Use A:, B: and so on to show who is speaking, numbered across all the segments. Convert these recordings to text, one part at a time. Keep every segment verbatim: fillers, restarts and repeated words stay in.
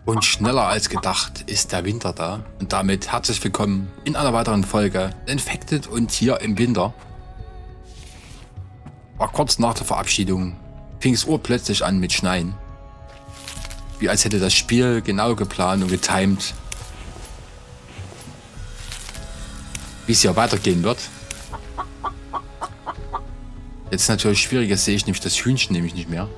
A: Und schneller als gedacht ist der Winter da. Und damit herzlich willkommen in einer weiteren Folge Infected und hier im Winter. War kurz nach der Verabschiedung, fing es urplötzlich an mit Schneien. Wie als hätte das Spiel genau geplant und getimed, wie es hier weitergehen wird. Jetzt natürlich schwierig, jetzt sehe ich nämlich das Hühnchen nämlich nicht mehr.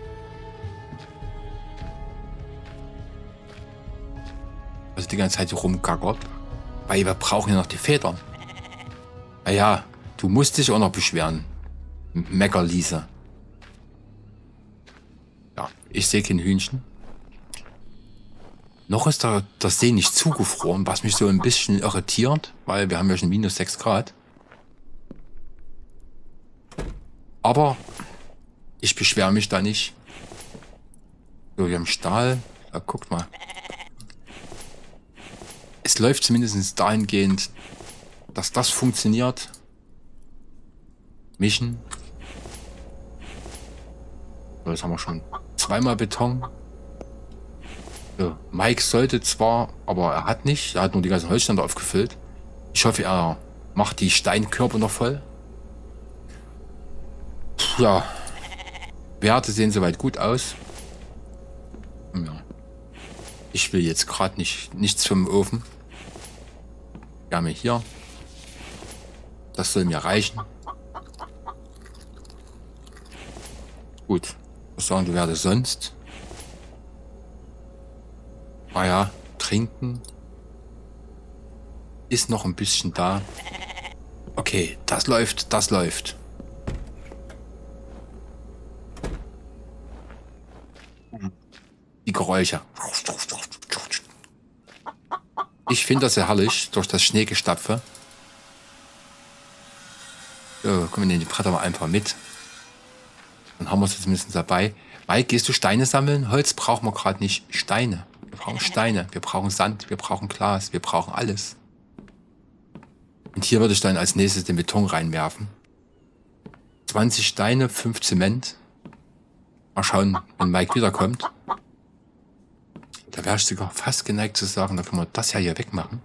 A: Also die ganze Zeit hier rumgackert. Weil wir brauchen ja noch die Federn. Naja, du musst dich auch noch beschweren. Meckerliese. Ja, ich sehe kein Hühnchen. Noch ist der, der See nicht zugefroren, was mich so ein bisschen irritiert, weil wir haben ja schon minus sechs Grad. Aber ich beschwere mich da nicht. So, wir haben Stahl. Ja, guckt mal. Es läuft zumindest dahingehend, dass das funktioniert. Mischen. So, jetzt haben wir schon zweimal Beton. So, Mike sollte zwar, aber er hat nicht. Er hat nur die ganzen Holzständer aufgefüllt. Ich hoffe, er macht die Steinkörper noch voll. Ja, Werte sehen soweit gut aus. Ja. Ich will jetzt gerade nicht nichts vom Ofen. Gerne hier. Das soll mir reichen. Gut. Was sagen du, werde sonst? Ah ja, trinken. Ist noch ein bisschen da. Okay, das läuft, das läuft. Die Geräusche. Ich finde das sehr herrlich, durch das Schneegestapfe. So, kommen wir in die Bretter mal einfach mit. Dann haben wir es zumindest dabei. Mike, gehst du Steine sammeln? Holz brauchen wir gerade nicht. Steine. Wir brauchen Steine. Wir brauchen Sand. Wir brauchen Glas. Wir brauchen alles. Und hier würde ich dann als nächstes den Beton reinwerfen. zwanzig Steine, fünf Zement. Mal schauen, wenn Mike wiederkommt. Da wäre ich sogar fast geneigt zu sagen, da können wir das ja hier wegmachen.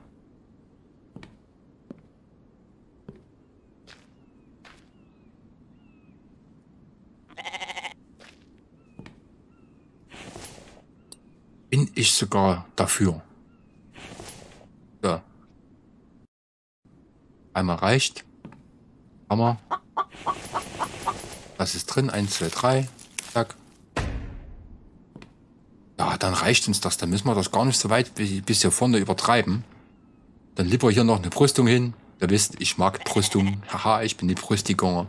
A: Bin ich sogar dafür. So. Einmal reicht. Hammer. Das ist drin. eins, zwei, drei. Zack. Ja, dann reicht uns das. Dann müssen wir das gar nicht so weit bis hier vorne übertreiben. Dann lieber hier noch eine Brüstung hin. Ihr wisst, ich mag Brüstung. Haha, ich bin die Brüstiger.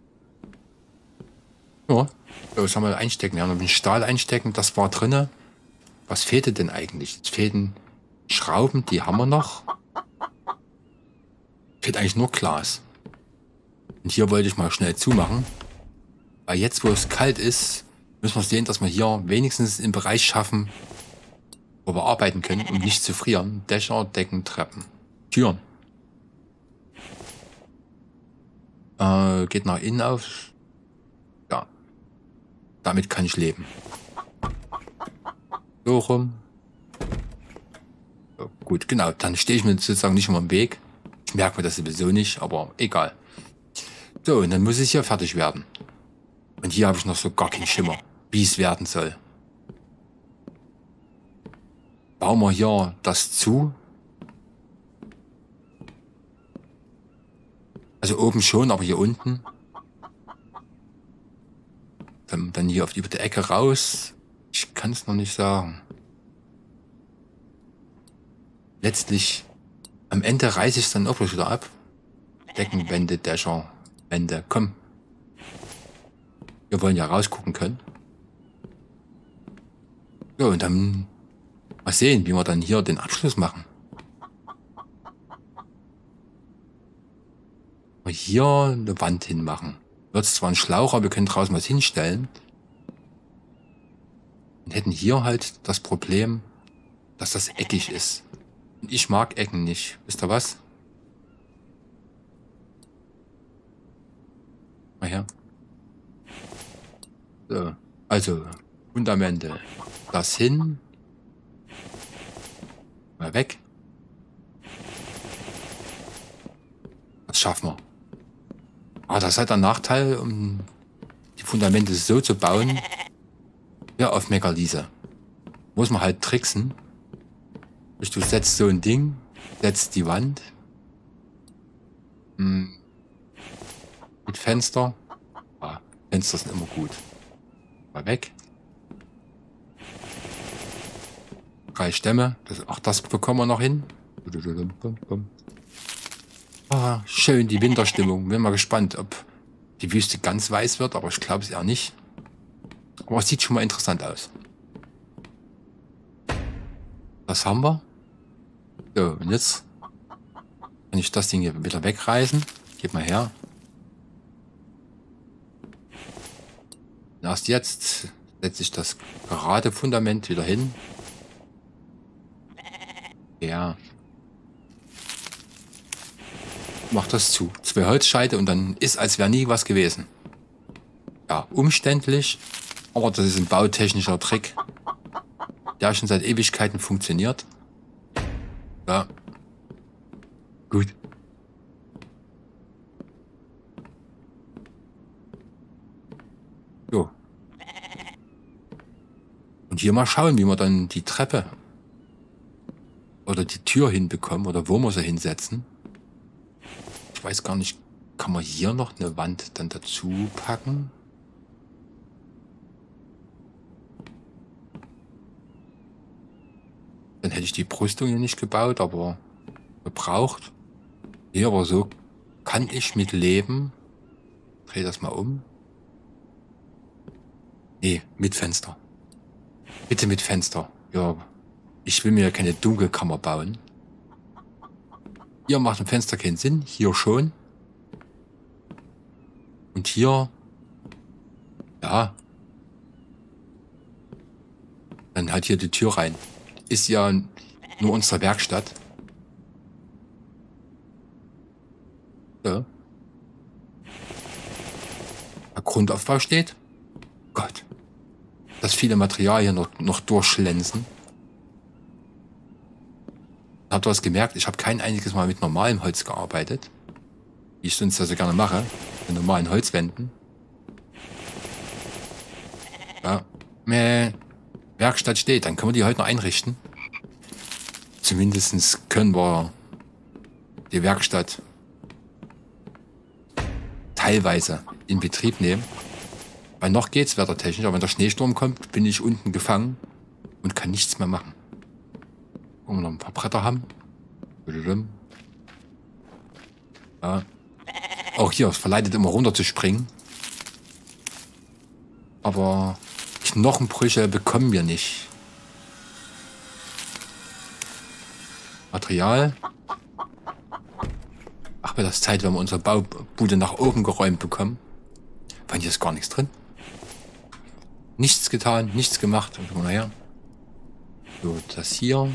A: Ja, das haben wir einstecken. Wir haben noch den Stahl einstecken. Das war drinne. Was fehlte denn eigentlich? Es fehlen Schrauben, die haben wir noch. Fehlt eigentlich nur Glas. Und hier wollte ich mal schnell zumachen. Weil jetzt, wo es kalt ist, müssen wir sehen, dass wir hier wenigstens im Bereich schaffen, wo wir arbeiten können, um nicht zu frieren. Dächer, Decken, Treppen, Türen. Äh, geht nach innen auf. Ja. Damit kann ich leben. So rum. So, gut, genau. Dann stehe ich mir sozusagen nicht immer im Weg. Ich merke mir das sowieso nicht, aber egal. So, und dann muss es hier fertig werden. Und hier habe ich noch so gar keinen Schimmer, wie es werden soll. Bauen wir hier das zu. Also oben schon, aber hier unten. Dann, dann hier auf die, über die Ecke raus. Ich kann es noch nicht sagen. Letztlich, am Ende reiße ich es dann auch bloß wieder ab. Deckenwände, Dächer, Wände, komm. Wir wollen ja rausgucken können. So, und dann mal sehen, wie wir dann hier den Abschluss machen. Wir hier eine Wand hinmachen. Wird es zwar ein Schlauch, aber wir können draußen was hinstellen. Und hätten hier halt das Problem, dass das eckig ist. Und ich mag Ecken nicht. Wisst ihr was? Mal her. So, also Fundamente. Das hin. Mal weg. Das schaffen wir. Aber das hat einen Nachteil, um die Fundamente so zu bauen, ja, auf Megalise. Muss man halt tricksen. Du setzt so ein Ding, setzt die Wand. Hm. Mit Fenster. Ja, Fenster sind immer gut. Mal weg. Drei Stämme. Das, auch das bekommen wir noch hin. Ah, schön, die Winterstimmung. Bin mal gespannt, ob die Wüste ganz weiß wird, aber ich glaube es eher nicht. Aber es sieht schon mal interessant aus. Was haben wir? So, und jetzt kann ich das Ding hier wieder wegreißen. Gib mal her. Und erst jetzt setze ich das gerade Fundament wieder hin. Ja. Mach das zu. Zwei Holzscheite und dann ist, als wäre nie was gewesen. Ja, umständlich, aber das ist ein bautechnischer Trick, der schon seit Ewigkeiten funktioniert. Ja. Gut. So. Und hier mal schauen, wie wir dann die Treppe oder die Tür hinbekommen oder wo wir sie hinsetzen. Ich weiß gar nicht, kann man hier noch eine Wand dann dazu packen? Dann hätte ich die Brüstung hier nicht gebaut, aber gebraucht. Hier aber so kann ich mit leben. Dreh das mal um. Nee, mit Fenster. Bitte mit Fenster. Ja, ich will mir ja keine Dunkelkammer bauen. Hier macht ein Fenster keinen Sinn, hier schon. Und hier, ja, dann halt hier die Tür rein. Ist ja nur unsere Werkstatt. So. Der Grundaufbau steht. Gott. Das viele Material hier noch, noch durchschlänzen. Habt ihr was gemerkt? Ich habe kein einziges Mal mit normalem Holz gearbeitet. Wie ich sonst also gerne mache. Mit normalen Holzwänden. Ja. Mäh. Werkstatt steht. Dann können wir die heute noch einrichten. Zumindest können wir die Werkstatt teilweise in Betrieb nehmen. Weil noch geht's wettertechnisch. Aber wenn der Schneesturm kommt, bin ich unten gefangen und kann nichts mehr machen. Wo wir noch ein paar Bretter haben. Ja. Auch hier, es verleitet immer runter zu springen. Aber Knochenbrüche bekommen wir nicht. Material. Ach, wird das Zeit, wenn wir unsere Baubude nach oben geräumt bekommen. Weil hier ist gar nichts drin. Nichts getan, nichts gemacht. Und naja. So, das hier.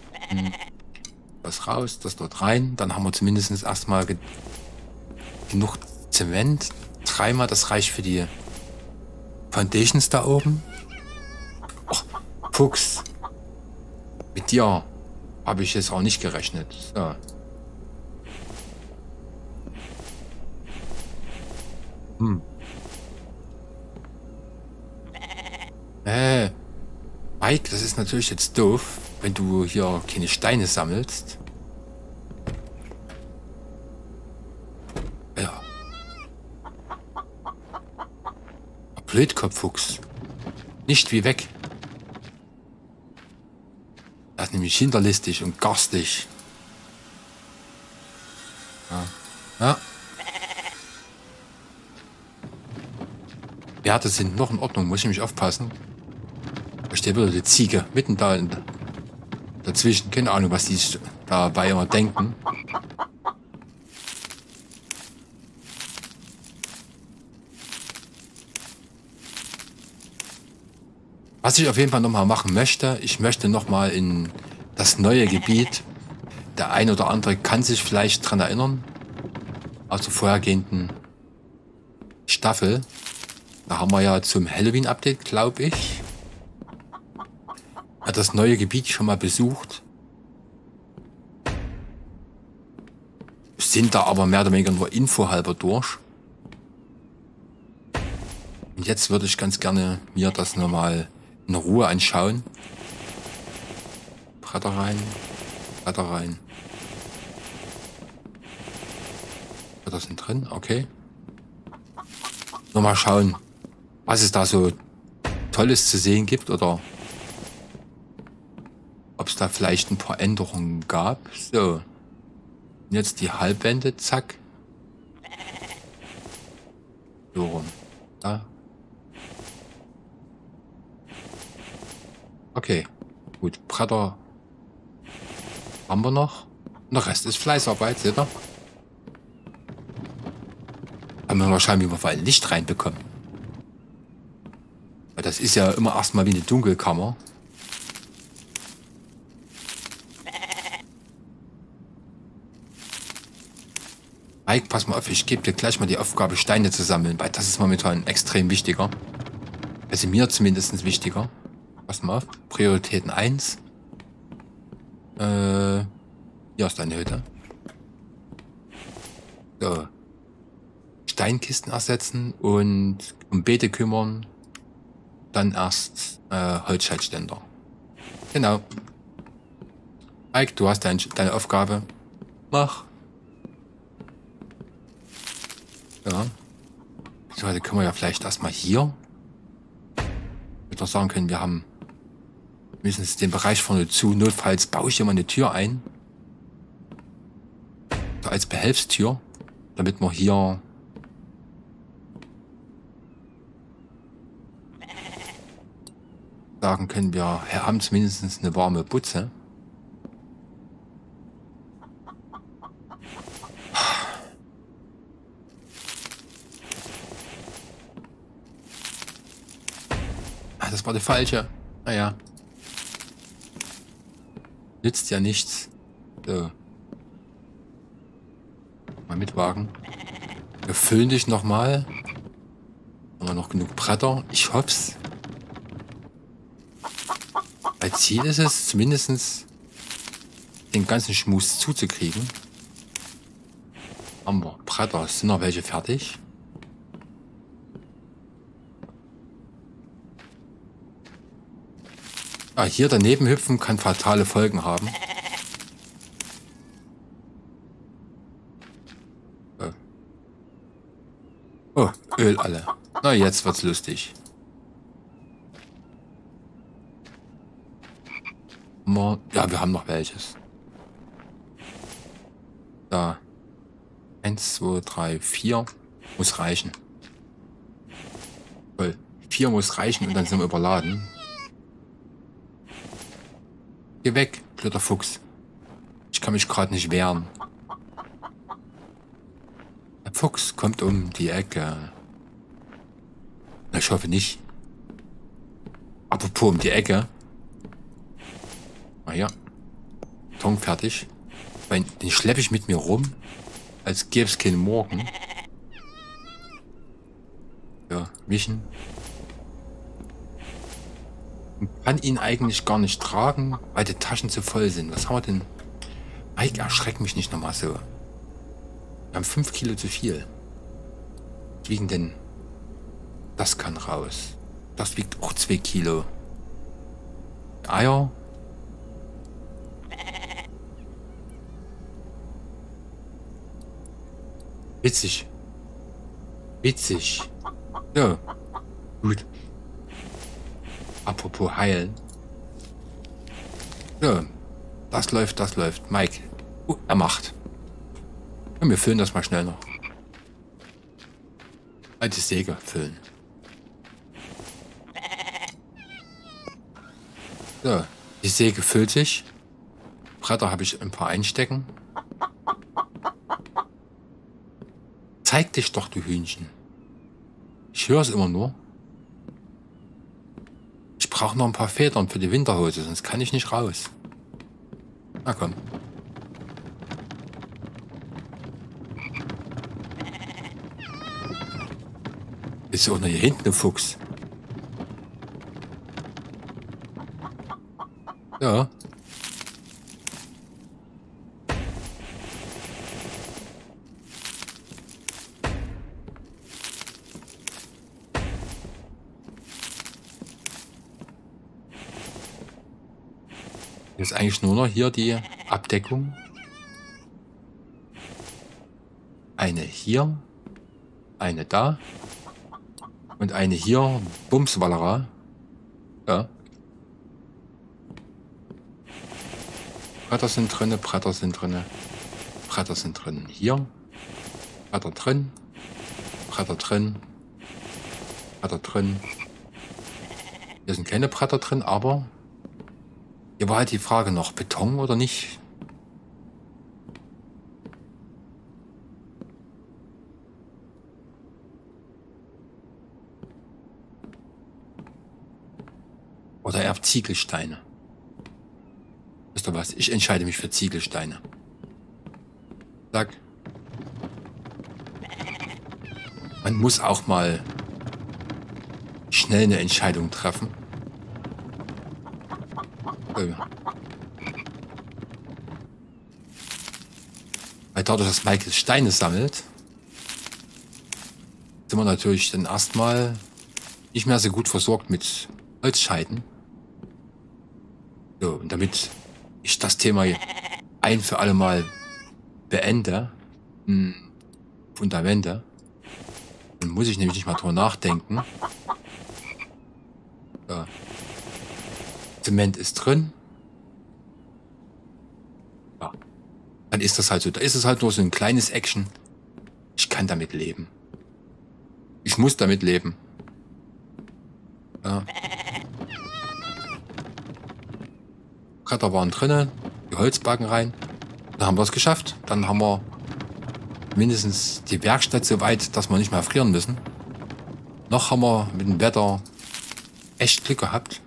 A: Das raus, das dort rein. Dann haben wir zumindest erstmal ge genug Zement. Dreimal, das reicht für die Foundations da oben. Oh, Fuchs. Mit dir habe ich jetzt auch nicht gerechnet. So. Hm. Äh. Mike, das ist natürlich jetzt doof, wenn du hier keine Steine sammelst. Ja. Blödkopffuchs. Nicht wie weg. Das ist nämlich hinterlistig und garstig. Ja. Ja. Werte sind noch in Ordnung, muss ich nämlich aufpassen. Da steht wieder die Ziege mitten da in, dazwischen. Keine Ahnung, was die dabei immer denken. Was ich auf jeden Fall nochmal machen möchte, ich möchte nochmal in das neue Gebiet. Der ein oder andere kann sich vielleicht daran erinnern. Aus der vorhergehenden Staffel. Da haben wir ja zum Halloween-Update, glaube ich, hat das neue Gebiet schon mal besucht. sind da aber mehr oder weniger nur Info halber durch. Und jetzt würde ich ganz gerne mir das nochmal in Ruhe anschauen. Bretter rein, Bretter rein. Bretter sind drin, okay. Nochmal schauen, was es da so Tolles zu sehen gibt oder ob es da vielleicht ein paar Änderungen gab. So, und jetzt die Halbwände, zack. So rum. Da. Okay, gut. Bretter haben wir noch. Und der Rest ist Fleißarbeit, seht ihr? Da müssen wir schauen, wie wir vor allem Licht reinbekommen. Weil das ist ja immer erstmal wie eine Dunkelkammer. Mike, pass mal auf, ich gebe dir gleich mal die Aufgabe, Steine zu sammeln, weil das ist momentan extrem wichtiger. Also mir zumindest wichtiger. Pass mal auf, Prioritäten eins. Äh, hier ist deine Hütte. So. Steinkisten ersetzen und um Beete kümmern. Dann erst äh, Holzschaltständer. Genau. Mike, du hast dein, deine Aufgabe. Mach. Ja. So, also können wir ja vielleicht erstmal hier. Ich würde sagen können, wir haben mindestens den Bereich vorne zu. Notfalls baue ich hier mal eine Tür ein. So als Behelfstür. Damit wir hier sagen können, wir haben zumindest eine warme Butze. Ah, das war die falsche. Naja. Nützt ja nichts. So. Mal mitwagen. Wir füllen dich nochmal. Haben wir noch genug Bretter? Ich hoff's. Als Ziel ist es, zumindest den ganzen Schmus zuzukriegen. Haben wir Bretter. Sind noch welche fertig? Ah, hier daneben hüpfen kann fatale Folgen haben. Oh, oh Öl alle. Na, jetzt wird's lustig. Ja, wir haben noch welches. Da. Eins, zwei, drei, vier. Muss reichen. Toll. Vier muss reichen und dann sind wir überladen. Geh weg, blöder Fuchs. Ich kann mich gerade nicht wehren. Der Fuchs kommt um die Ecke. Na, ich hoffe nicht. Apropos um die Ecke. Ah ja. Ton fertig. Den schleppe ich mit mir rum, als gäbe es keinen Morgen. Ja, wischen. Man kann ihn eigentlich gar nicht tragen, weil die Taschen zu voll sind. Was haben wir denn? Mike, erschreck mich nicht nochmal so. Wir haben fünf Kilo zu viel. Was wiegen denn? Das kann raus. Das wiegt auch zwei Kilo. Eier. Witzig. Witzig. Ja. Gut. Apropos heilen. Ja. Das läuft, das läuft. Mike. Uh, er macht. Ja, wir füllen das mal schnell noch. Alte Säge füllen. So. Die Säge füllt sich. Bretter habe ich ein paar einstecken. Zeig dich doch, du Hühnchen. Ich höre es immer nur. Ich brauche noch ein paar Federn für die Winterhose, sonst kann ich nicht raus. Na komm. Ist auch noch hier hinten ein Fuchs. Ja. Jetzt eigentlich nur noch hier die Abdeckung. Eine hier. Eine da. Und eine hier. Bumswallera. Ja. Bretter sind drinne, Bretter sind drinne. Bretter sind drin. Hier. Bretter drin. Bretter drin. Bretter drin. Hier sind keine Bretter drin, aber hier war halt die Frage noch, Beton oder nicht? Oder eher Ziegelsteine. Wisst ihr was? Ich entscheide mich für Ziegelsteine. Sag. Man muss auch mal schnell eine Entscheidung treffen. Weil dadurch, dass Michael Steine sammelt, sind wir natürlich dann erstmal nicht mehr so gut versorgt mit Holzscheiten. So, und damit ich das Thema ein für alle Mal beende, hm, Fundamente, dann muss ich nämlich nicht mal drüber nachdenken. So. Zement ist drin. Ja. Dann ist das halt so. Da ist es halt nur so ein kleines Action. Ich kann damit leben. Ich muss damit leben. Ja. Bretter waren drinnen, die Holzbalken rein. Dann haben wir es geschafft. Dann haben wir mindestens die Werkstatt so weit, dass wir nicht mehr frieren müssen. Noch haben wir mit dem Wetter echt Glück gehabt.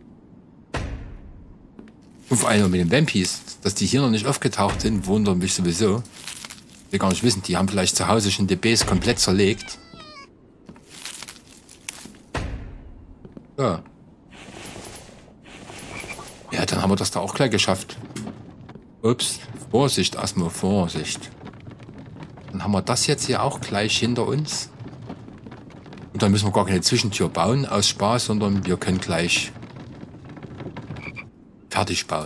A: Und vor allem mit den Vampis, dass die hier noch nicht aufgetaucht sind, wundern mich sowieso. Ich will gar nicht wissen, die haben vielleicht zu Hause schon D Bs komplett zerlegt. Ja. Ja, dann haben wir das da auch gleich geschafft. Ups, Vorsicht, erstmal Vorsicht. Dann haben wir das jetzt hier auch gleich hinter uns. Und dann müssen wir gar keine Zwischentür bauen aus Spaß, sondern wir können gleich fertig bauen.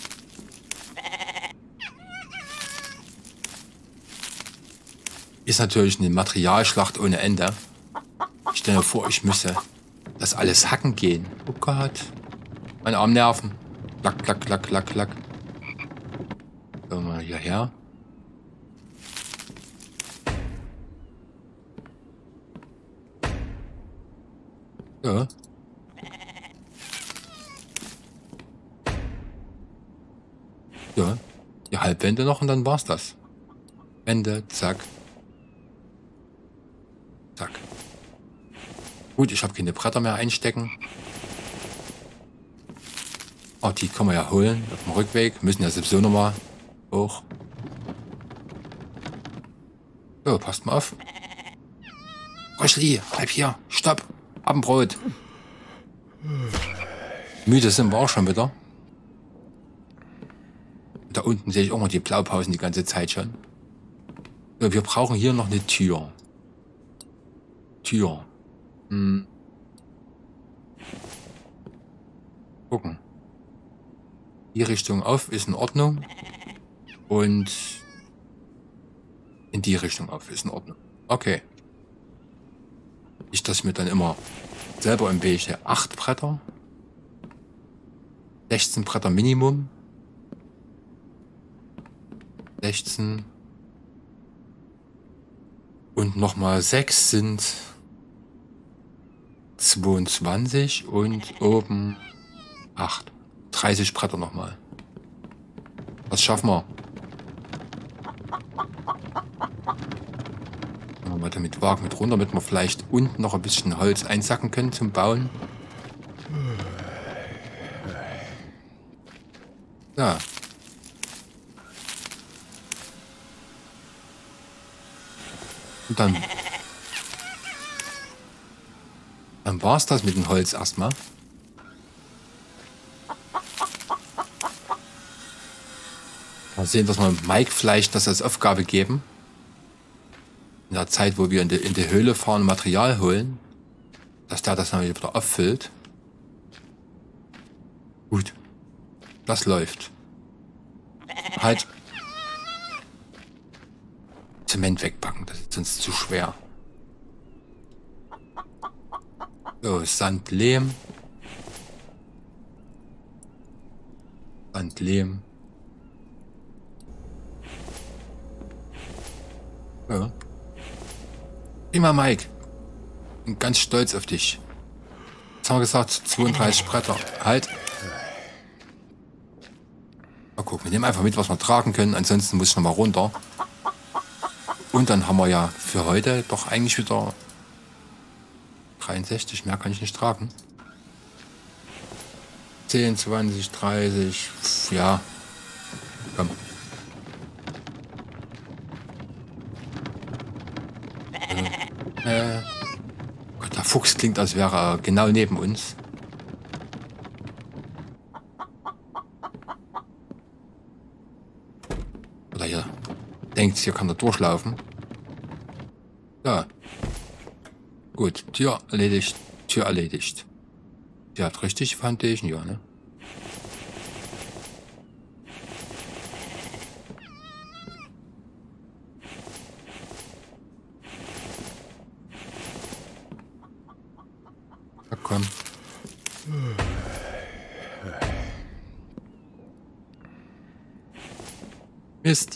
A: Ist natürlich eine Materialschlacht ohne Ende. Ich stelle mir vor, ich müsse das alles hacken gehen. Oh Gott. Meine Armnerven. Klack, klack, klack, klack, klack. So, mal hierher. Ja. Ja. Die Halbwände noch und dann war's das. Wände, zack. Zack. Gut, ich habe keine Bretter mehr einstecken. Oh, die können wir ja holen auf dem Rückweg. Müssen ja sowieso nochmal hoch. So, passt mal auf. Röschli, bleib hier. Stopp. Abendbrot. Müde sind wir auch schon wieder. Da unten sehe ich auch noch die Blaupausen die ganze Zeit schon. So, wir brauchen hier noch eine Tür. Tür. Hm. Gucken. Die Richtung auf ist in Ordnung. Und in die Richtung auf ist in Ordnung. Okay. Ich das mir dann immer selber im Weg. acht Bretter. sechzehn Bretter Minimum. sechzehn. Und nochmal sechs sind zweiundzwanzig und oben acht. dreißig Bretter nochmal. Das schaffen wir. Machen wir weiter mit Wagen mit runter, damit wir vielleicht unten noch ein bisschen Holz einsacken können zum Bauen. Ja. Und dann, dann war es das mit dem Holz erstmal. Mal sehen, dass wir Mike vielleicht das als Aufgabe geben. In der Zeit, wo wir in die, in die Höhle fahren und Material holen, dass der das dann wieder auffüllt. Gut. Das läuft. Halt. Zement wegpacken, das ist sonst zu schwer. So, Sand, Lehm. Sand, Lehm. Ja. Prima, Mike. Bin ganz stolz auf dich. Jetzt haben wir gesagt, zweiunddreißig Bretter. Halt. Mal gucken, wir nehmen einfach mit, was wir tragen können. Ansonsten muss ich noch mal runter. Und dann haben wir ja für heute doch eigentlich wieder dreiundsechzig. Mehr kann ich nicht tragen. zehn, zwanzig, dreißig. Pff, ja. Komm. Äh. Gott, der Fuchs klingt, als wäre er genau neben uns. Oder hier denkt, hier kann er durchlaufen. Ja. Gut, Tür erledigt, Tür erledigt. Die hat richtig Foundation, ja, ne? Ja, komm. Mist.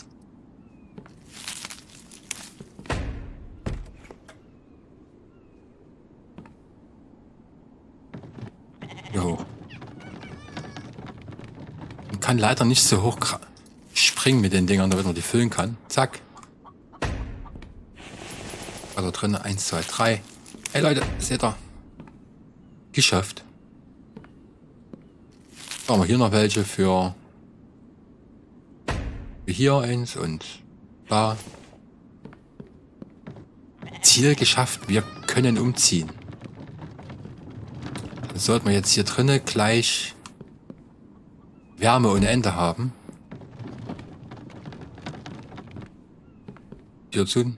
A: Jo. Man kann leider nicht so hoch springen mit den Dingern, damit man die füllen kann. Zack. Also drin, eins, zwei, drei. Hey Leute, seht ihr? Geschafft. Haben wir hier noch welche für hier eins und da. Ziel geschafft, wir können umziehen. Dann sollten wir jetzt hier drinnen gleich Wärme ohne Ende haben. Tür zu.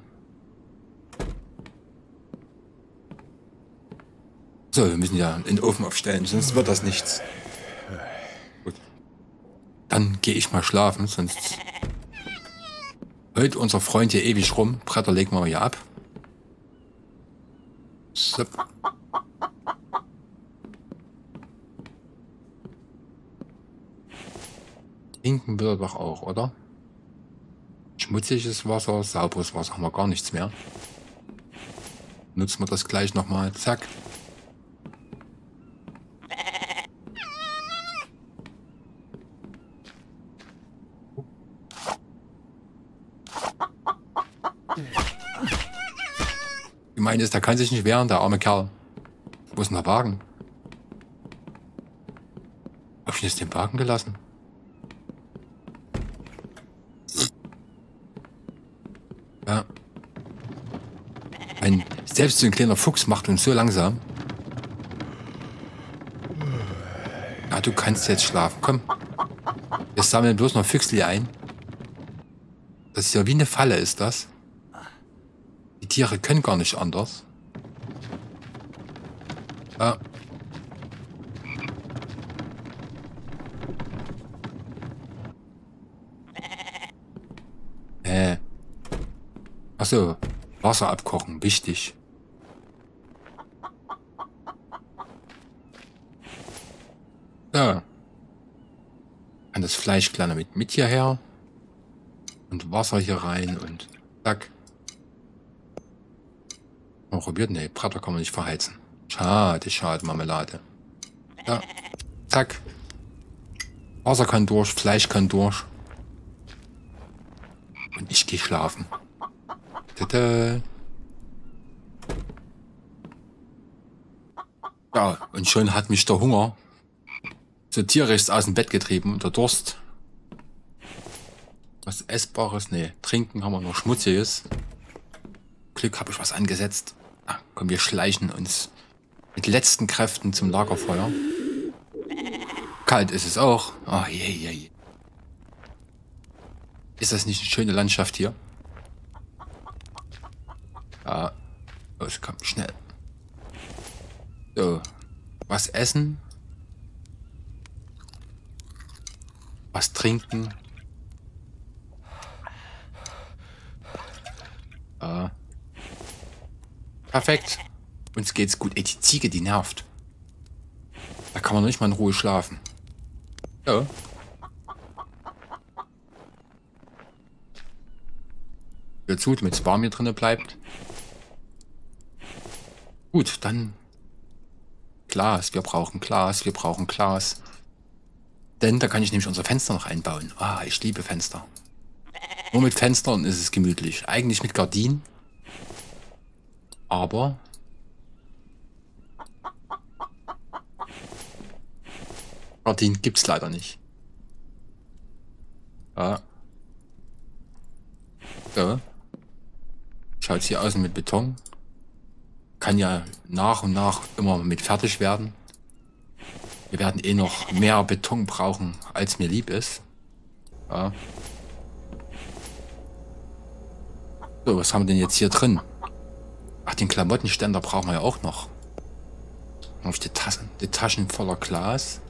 A: So, wir müssen ja den Ofen aufstellen, sonst wird das nichts. Gut. Dann gehe ich mal schlafen, sonst heute unser Freund hier ewig rum. Bretter legen wir hier ab. So. Trinken wir doch auch, oder? Schmutziges Wasser, sauberes Wasser haben wir gar nichts mehr. Nutzen wir das gleich nochmal. Zack. Gemeint ist, der kann sich nicht wehren, der arme Kerl. Wo ist denn der Wagen? Hab ich jetzt den Wagen gelassen? Ja. Ein, selbst so ein kleiner Fuchs macht uns so langsam. Ja, du kannst jetzt schlafen. Komm. Wir sammeln bloß noch Füchsli ein. Das ist ja wie eine Falle, ist das. Die Tiere können gar nicht anders. Ja. Äh. Achso, Wasser abkochen, wichtig. Ja. Kann das Fleisch kleiner mit, mit hierher. Und Wasser hier rein und zack. Mal probiert, ne, Bretter kann man nicht verheizen. Schade, schade, Marmelade. Ja, zack. Wasser kann durch, Fleisch kann durch. Und ich gehe schlafen. Tada. Ja, und schon hat mich der Hunger so tierisch aus dem Bett getrieben und der Durst. Was Essbares? Ne, trinken haben wir noch Schmutziges. Glück habe ich was angesetzt. Ah, komm, wir schleichen uns mit letzten Kräften zum Lagerfeuer. Kalt ist es auch. Oh, je, je, je. Ist das nicht eine schöne Landschaft hier? Ja. Los, komm, schnell. So. Was essen? Was trinken. Ja. Perfekt. Uns geht's gut. Ey, die Ziege, die nervt. Da kann man nicht mal in Ruhe schlafen. Ja. Hör zu, damit es warm hier drinnen bleibt. Gut, dann Glas. Wir brauchen Glas. Wir brauchen Glas. Denn da kann ich nämlich unser Fenster noch einbauen. Ah, ich liebe Fenster. Nur mit Fenstern ist es gemütlich. Eigentlich mit Gardinen. Aber Gardinen gibt es leider nicht. Ja. So. Schaut hier aus mit Beton. Kann ja nach und nach immer mit fertig werden. Wir werden eh noch mehr Beton brauchen, als mir lieb ist. Ja. So, was haben wir denn jetzt hier drin? Ach, den Klamottenständer brauchen wir ja auch noch. Dann habe ich die Tassen, die Taschen voller Glas.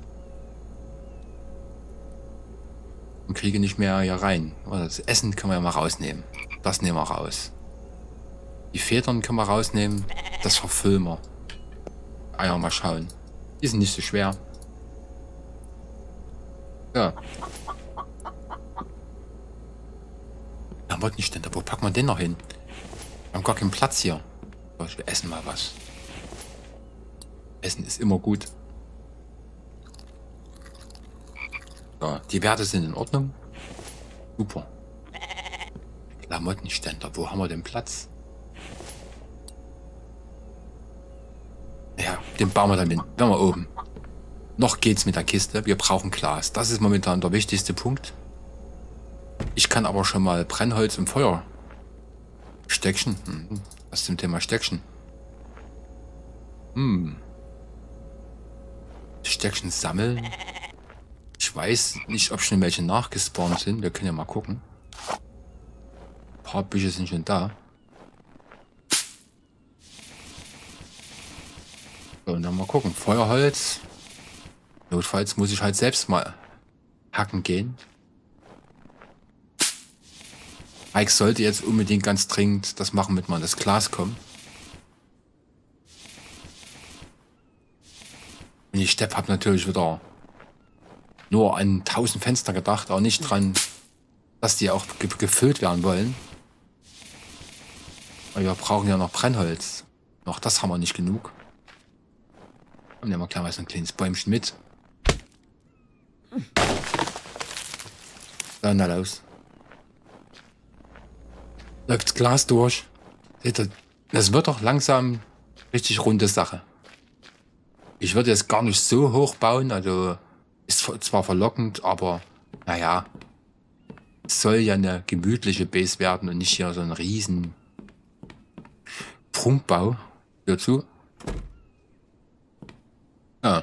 A: Und kriege nicht mehr hier rein. Das Essen können wir ja mal rausnehmen. Das nehmen wir raus. Die Federn können wir rausnehmen. Das verfüllen wir. Eier mal schauen. Die sind nicht so schwer. Ja. Klamottenständer, wo packen wir den noch hin? Wir haben gar keinen Platz hier. Wir essen mal was. Essen ist immer gut. So, die Werte sind in Ordnung. Super. Klamottenständer, wo haben wir den Platz? Ja, den bauen wir dann hin. Wenn wir oben. Noch geht's mit der Kiste. Wir brauchen Glas. Das ist momentan der wichtigste Punkt. Ich kann aber schon mal Brennholz im Feuer stecken. Hm. Was zum Thema Steckchen? Hm. Steckchen sammeln. Ich weiß nicht, ob schon welche nachgespawnt sind. Wir können ja mal gucken. Ein paar Büsche sind schon da. So, und dann mal gucken. Feuerholz. Notfalls muss ich halt selbst mal hacken gehen. Mike sollte jetzt unbedingt ganz dringend das machen, mit mal das Glas kommen. Und ich Stepp habe natürlich wieder nur an tausend Fenster gedacht, auch nicht dran, dass die auch ge gefüllt werden wollen. Weil wir brauchen ja noch Brennholz. Noch das haben wir nicht genug. Und nehmen wir gleich mal so ein kleines Bäumchen mit. Dann na los. Läuft das Glas durch. Seht ihr, das wird doch langsam richtig runde Sache. Ich würde jetzt gar nicht so hoch bauen, also ist zwar verlockend, aber naja, es soll ja eine gemütliche Base werden und nicht hier so ein riesen Prunkbau. Hierzu. Ja.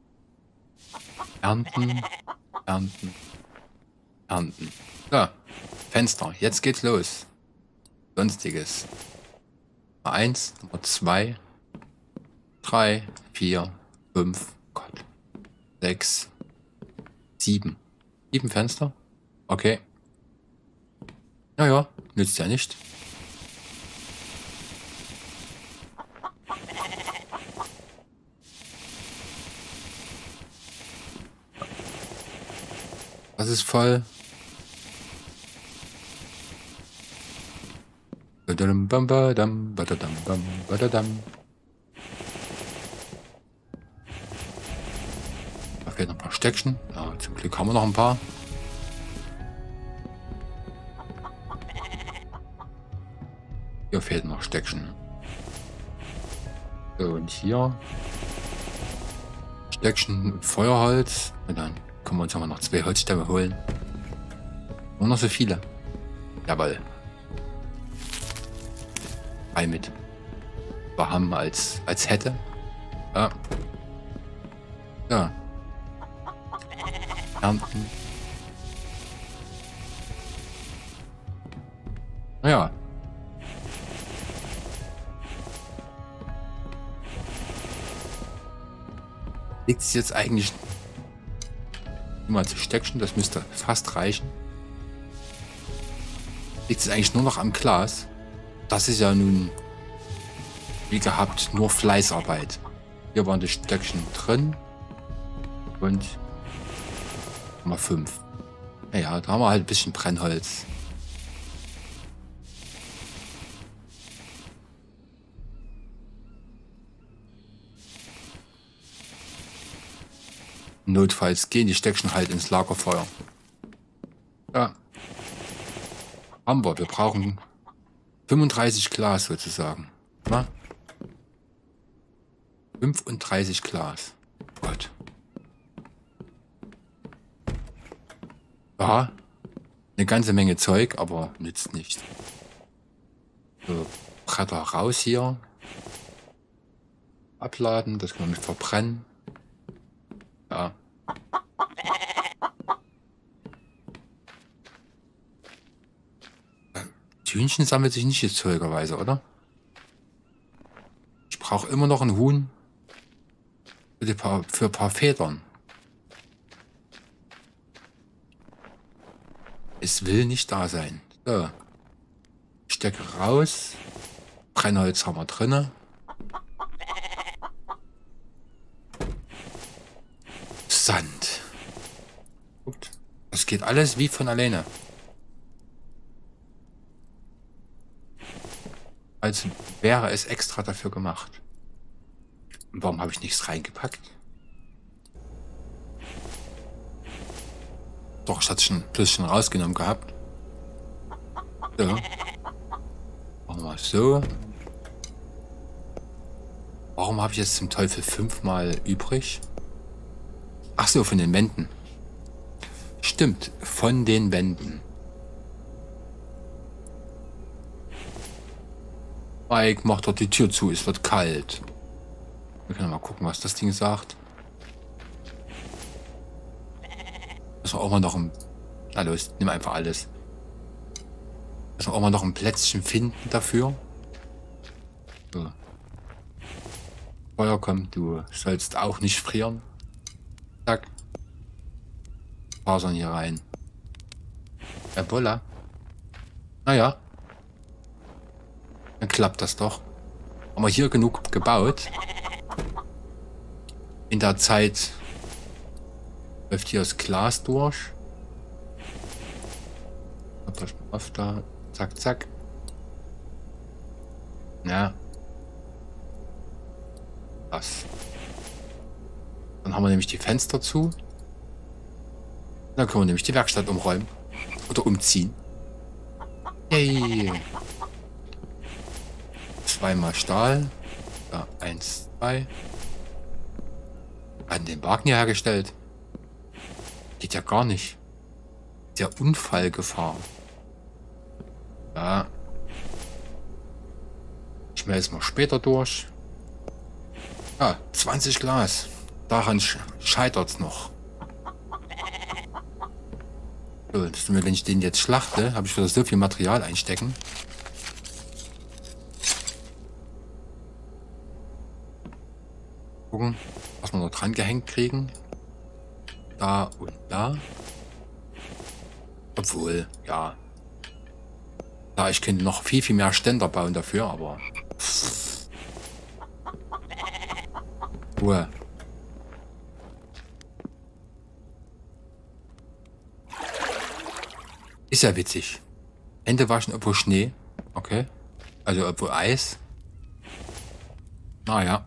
A: Ernten, ernten, ernten. So, Fenster, jetzt geht's los. Sonstiges. Nummer eins, Nummer zwei, drei, vier, fünf, Gott, sechs, sieben. Sieben Fenster? Okay. Naja, nützt ja nicht. Das ist voll. Badadam, badadam, badadam, badadam. Da fehlen noch ein paar Steckchen. Ja, zum Glück haben wir noch ein paar. Hier fehlen noch Steckchen. So, und hier Steckchen, Feuerholz. Und dann können wir uns aber noch zwei Holzstämme holen. Nur noch so viele. Jawohl. Ei mit. Wir haben als, als hätte. Ja. Ja. Ernten. Naja. Liegt es jetzt eigentlich Mal zu Stöckchen, das müsste fast reichen. Liegt es eigentlich nur noch am Glas? Das ist ja nun, wie gehabt, nur Fleißarbeit. Hier waren die Stöckchen drin. Und mal fünf. Naja, da haben wir halt ein bisschen Brennholz. Notfalls gehen die Stöckchen halt ins Lagerfeuer. Ja. Haben wir. Wir brauchen fünfunddreißig Glas sozusagen. Na? fünfunddreißig Glas. Gott. Ja. Eine ganze Menge Zeug, aber nützt nicht. So, Bretter raus hier. Abladen, das können wir mit verbrennen. Ja. Die Hühnchen sammelt sich nicht jetzt zeugerweise, oder? Ich brauche immer noch ein Huhn für, die paar, für ein paar Federn. Es will nicht da sein. So. Stecke raus. Brennholz haben wir drinne. Sand. Guckt. Das geht alles wie von alleine. Als wäre es extra dafür gemacht. Und warum habe ich nichts reingepackt? Doch, ich hatte schon ein bisschen rausgenommen gehabt. So. Machen wir so. Warum habe ich jetzt zum Teufel fünfmal übrig? Ach so, von den Wänden. Stimmt, von den Wänden. Mike, mach doch die Tür zu, es wird kalt. Wir können mal gucken, was das Ding sagt. Müssen wir auch mal noch ein... Na los, nimm einfach alles. Müssen wir auch mal noch ein Plätzchen finden dafür. So. Feuer kommt, du sollst auch nicht frieren. Zack. Fasern hier rein. Ebola. Naja. Dann klappt das doch. Haben wir hier genug gebaut. In der Zeit läuft hier das Glas durch. Habt euch mal auf da. Zack, zack. Ja. Das. Dann haben wir nämlich die Fenster zu. Dann können wir nämlich die Werkstatt umräumen. Oder umziehen. Yay. Zweimal Stahl. Ja, eins, zwei. Werden den Wagen hier hergestellt. Geht ja gar nicht. Der Unfallgefahr. Ja. Ich melde es mal später durch. Ja, zwanzig Glas. Daran scheitert es noch. So, wenn ich den jetzt schlachte, habe ich wieder so viel Material einstecken. Gucken, was wir noch dran gehängt kriegen. Da und da. Obwohl, ja. Da, ich könnte noch viel, viel mehr Ständer bauen dafür, aber... Ruhe. Ist ja witzig. Hände waschen, obwohl Schnee. Okay. Also obwohl Eis. Naja.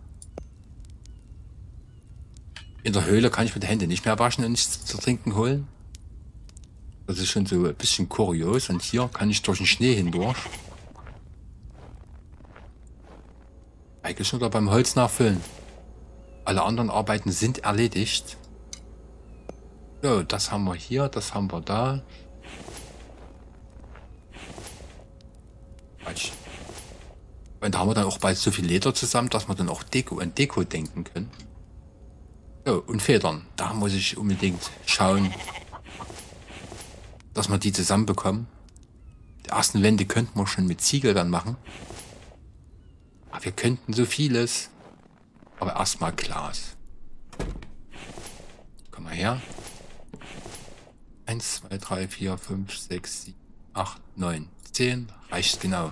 A: In der Höhle kann ich mir die Hände nicht mehr waschen und nichts zu trinken holen. Das ist schon so ein bisschen kurios. Und hier kann ich durch den Schnee hindurch. Eigentlich schon wieder beim Holz nachfüllen. Alle anderen Arbeiten sind erledigt. So, das haben wir hier, das haben wir da. Quatsch. Und da haben wir dann auch bald so viel Leder zusammen, dass wir dann auch Deko an Deko denken können. So, und Federn. Da muss ich unbedingt schauen, dass wir die zusammenbekommen. Die ersten Wände könnten wir schon mit Ziegel dann machen. Aber wir könnten so vieles. Aber erstmal Glas. Komm mal her. eins, zwei, drei, vier, fünf, sechs, sieben, acht, neun, zehn. Reicht genau.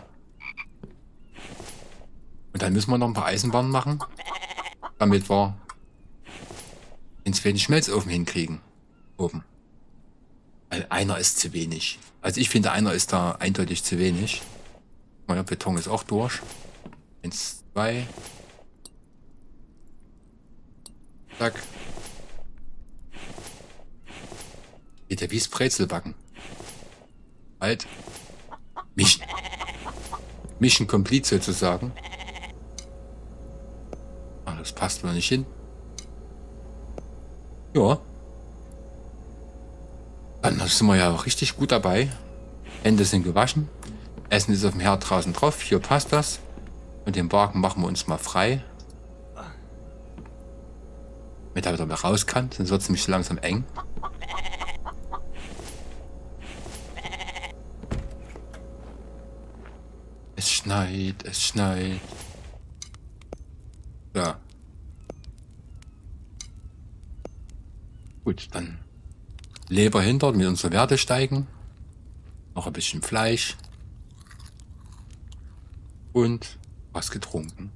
A: Und dann müssen wir noch ein paar Eisenbahnen machen, damit wir den zweiten Schmelzofen hinkriegen. Oben. Weil einer ist zu wenig. Also ich finde, einer ist da eindeutig zu wenig. Mein Beton ist auch durch. Eins, zwei. Zack. Geht ja wie's Brezelbacken. Halt. Mission. Mission complete sozusagen. Ah, das passt wohl nicht hin. Ja. Dann sind wir ja auch richtig gut dabei. Hände sind gewaschen. Essen ist auf dem Herd draußen drauf. Hier passt das. Und den Wagen machen wir uns mal frei. Damit er wieder mehr raus kann. Sonst wird es nämlich so langsam eng. Es schneit, es schneit. Ja. Gut, dann Leber hinter, mit unsere Werte steigen. Noch ein bisschen Fleisch. Und was getrunken.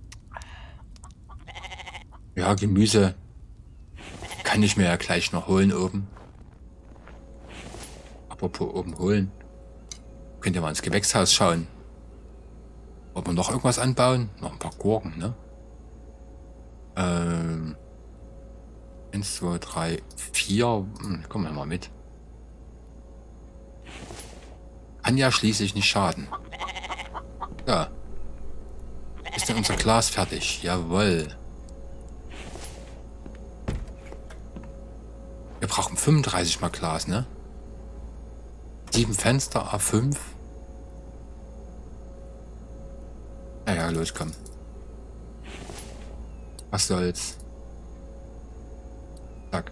A: Ja, Gemüse kann ich mir ja gleich noch holen oben. Apropos oben holen. Könnt ihr mal ins Gewächshaus schauen. Ob wir noch irgendwas anbauen? Noch ein paar Gurken, ne? Ähm. eins, zwei, drei, vier. Hm, kommen wir mal mit. Kann ja schließlich nicht schaden. Ja. Ist denn unser Glas fertig? Jawohl. Wir brauchen fünfunddreißig mal Glas, ne? Sieben Fenster, A fünf. Naja, los, komm. Was soll's? Zack.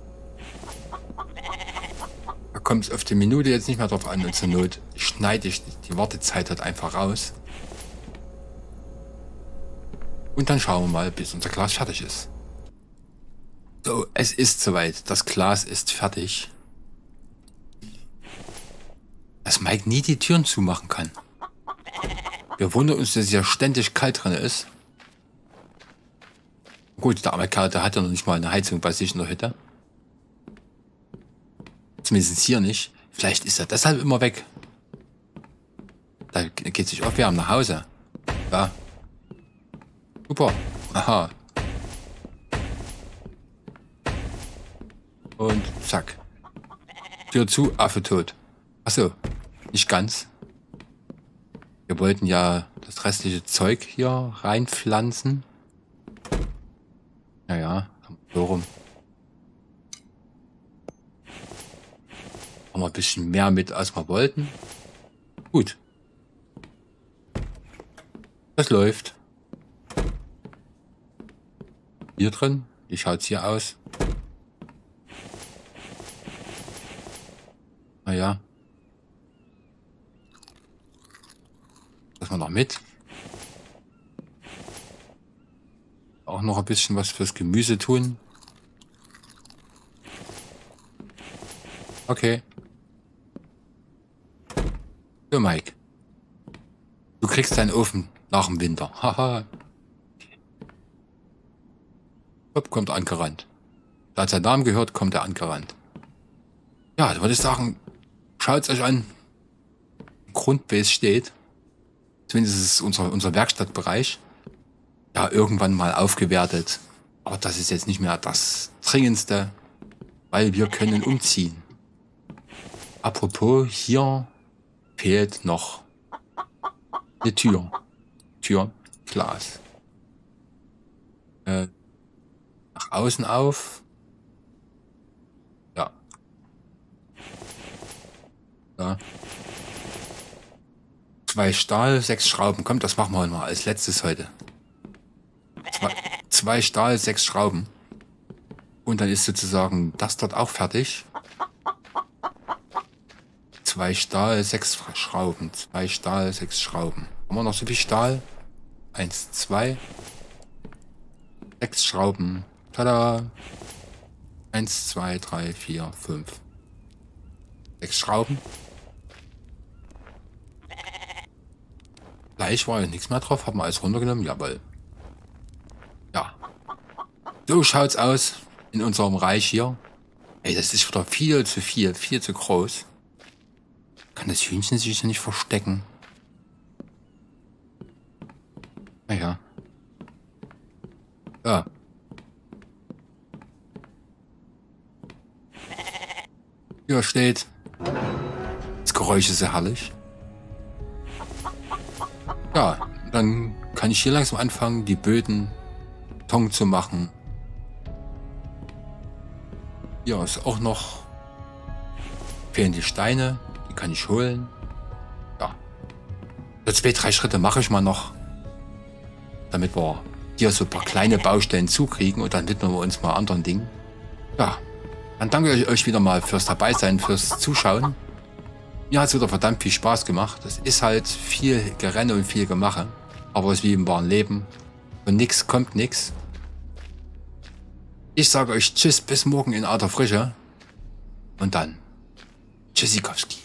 A: Da kommt es auf die Minute jetzt nicht mehr drauf an und zur Not schneide ich die Wartezeit halt einfach raus. Und dann schauen wir mal, bis unser Glas fertig ist. So, es ist soweit. Das Glas ist fertig. Dass Mike nie die Türen zumachen kann. Wir wundern uns, dass es ja ständig kalt drin ist. Gut, der arme Kerl, der hat ja noch nicht mal eine Heizung bei sich in der Hütte. Zumindest hier nicht. Vielleicht ist er deshalb immer weg. Da geht sich aufwärmen nach Hause. Ja. Super. Aha. Und zack. Tür zu, Affe tot. Achso, nicht ganz. Wir wollten ja das restliche Zeug hier reinpflanzen. Naja, so rum. Haben wir ein bisschen mehr mit, als wir wollten. Gut. Das läuft. Hier drin. Wie schaut es hier aus? Naja. Lassen wir noch mit. Auch noch ein bisschen was fürs Gemüse tun. Okay. So, Mike. Du kriegst deinen Ofen nach dem Winter. Haha. Hopp, kommt angerannt. Da hat sein Name gehört, kommt er angerannt. Ja, da würde ich sagen, schaut es euch an. Grundbase steht. Zumindest ist es unser, unser Werkstattbereich. Ja, irgendwann mal aufgewertet. Aber das ist jetzt nicht mehr das Dringendste, weil wir können umziehen. Apropos, hier fehlt noch eine Tür. Tür, Glas. Äh, nach außen auf. Ja. Ja. Zwei Stahl, sechs Schrauben. Kommt, das machen wir mal als letztes heute. Zwei, zwei Stahl, sechs Schrauben. Und dann ist sozusagen das dort auch fertig. Zwei Stahl, sechs Schrauben. Zwei Stahl, sechs Schrauben. Haben wir noch so viel Stahl? Eins, zwei. Sechs Schrauben. Tada. Eins, zwei, drei, vier, fünf. Sechs Schrauben. Gleich war ja nichts mehr drauf. Haben wir alles runtergenommen. Jawohl. Ja. So schaut's aus in unserem Reich hier. Ey, das ist wieder viel zu viel. Viel zu groß. Kann das Hühnchen sich nicht verstecken? Naja. Ja. Hier steht. Das Geräusch ist sehr herrlich. Ja, dann kann ich hier langsam anfangen, die Böden Beton zu machen. Hier ist auch noch fehlen die Steine, die kann ich holen. Ja. So zwei, drei Schritte mache ich mal noch, damit wir hier so ein paar kleine Baustellen zukriegen und dann widmen wir uns mal anderen Dingen. Ja, dann danke ich euch wieder mal fürs Dabeisein, fürs Zuschauen. Mir hat es wieder verdammt viel Spaß gemacht. Es ist halt viel Gerenne und viel Gemache. Aber es ist wie im wahren Leben. Und nix kommt nix. Ich sage euch Tschüss, bis morgen in alter Frische. Und dann Tschüssikowski.